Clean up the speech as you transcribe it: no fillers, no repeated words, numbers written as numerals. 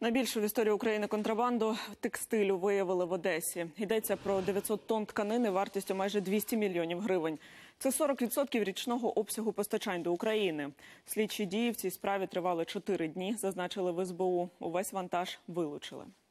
Найбільшу в історії України контрабанду текстилю виявили в Одесі. Йдеться про 900 тонн тканини вартістю майже 200 мільйонів гривень. Це 40% річного обсягу постачань до України. Слідчі дії в цій справі тривали 4 дні, зазначили в СБУ. Увесь вантаж вилучили.